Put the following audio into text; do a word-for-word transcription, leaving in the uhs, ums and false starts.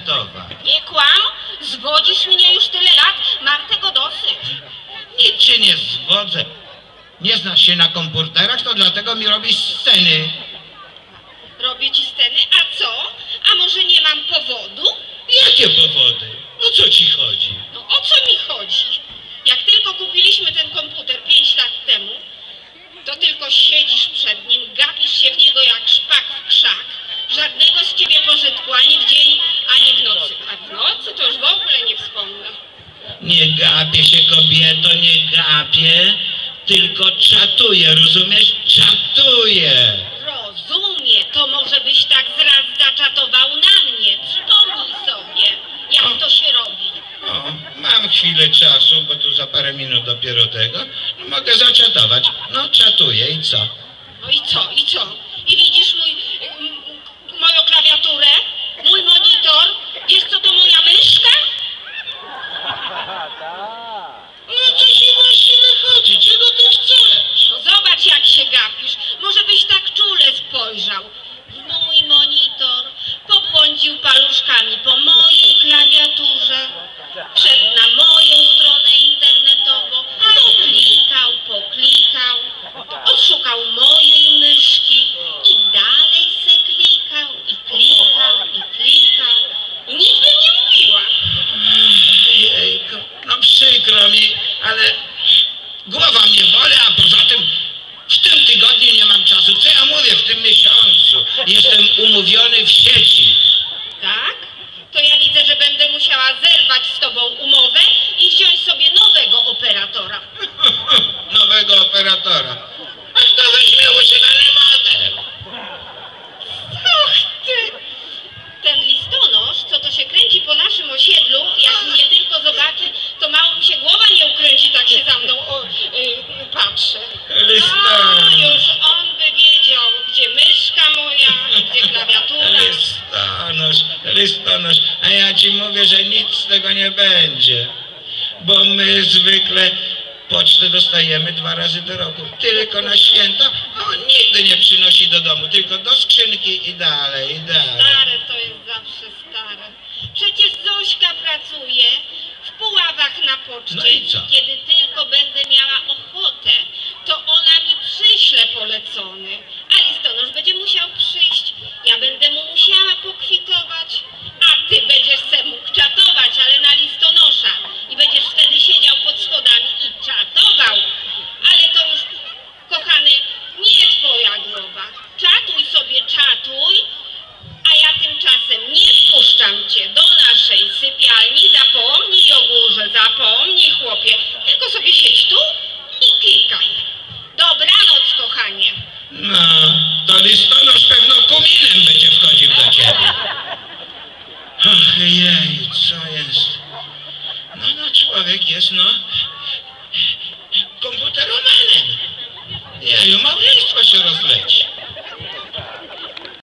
zaczatować. Nie kłam, zwodzisz mnie już tyle lat, mam tego dosyć. Nic cię nie zwodzę. Nie znasz się na komputerach, to dlatego mi robisz sceny. Robię ci sceny, a co? A może nie mam powodu? Jakie powody? O co ci chodzi? No o co mi chodzi? Jak tylko kupiliśmy ten komputer pięć lat temu, to tylko siedzisz przed nim, gapisz się w niego jak szpak w krzak. Żadnego z ciebie pożytku, ani w dzień, ani w nocy. A w nocy to już w ogóle nie wspomnę. Nie gapię się, kobieto, nie gapię, tylko czatuję, rozumiesz? Czatuję. Rozumiem, to może byś tak zraz zaczatował na mnie. Przypomnij sobie, jak to się robi. O, mam chwilę czasu, bo tu za parę minut dopiero tego. No, mogę zaczatować. No, czatuję i co? No i co, i co? I widzisz mój, m, moją klawiaturę, mój monitor? Wiesz co to moja myszka? No, co ci właściwie chodzi? Czego ty chcesz? No zobacz jak się gapisz. Może byś tak czule spojrzał. Mój monitor pobłądził paluszkami po mojej klawiaturze, wszedł na moją stronę internetową, poklikał, poklikał, odszukał mojej myszki i dalej se klikał, i klikał, i klikał. I nic bym nie mówiła. Jejku, no przykro mi, ale głowa mnie boli, a poza tym w tym tygodniu nie mam czasu. Co ja mówię, w tym miesiącu? Jestem umówiony w sieci. Tak? To ja widzę, że będę musiała zerwać z tobą umowę i wziąć sobie nowego operatora. Nowego operatora. A kto weźmie używany model? Och ty! Ten listonosz, co to się kręci po naszym osiedlu, jak mnie tylko zobaczy, to mało mi się głowa nie ukręci, tak się za mną o, y, patrzy. Listonosz. A, już on by wiedział, gdzie myszka moja, gdzie klawiatura. Listonosz, listonosz, a ja ci mówię, że nic z tego nie będzie. Bo my zwykle pocztę dostajemy dwa razy do roku. Tylko na święta, a on nigdy nie przynosi do domu, tylko do skrzynki i dalej, i dalej. Stare to jest zawsze stare. Przecież Zośka pracuje w Puławach na poczcie. No i co? Kiedy tylko będę miała ochotę, to ona mi przyśle polecony. A listonosz będzie musiał przyjść. Ja będę mu musiała pokwitować. A ty będziesz se mógł czatować, ale na listonosza. I będziesz wtedy siedział pod schodami i czatował. Ale to już, kochany, nie twoja głowa. Czatuj sobie, czatuj. A ja tymczasem nie wpuszczam cię do naszej sypialni. Zapomnij o górze, zapomnij, chłopie. Tylko sobie siedź tu i klikaj. Dobranoc, kochanie. No, to listonosz pewno kuminem będzie wchodził do ciebie. Ach jej, co jest? No, no, człowiek jest, no,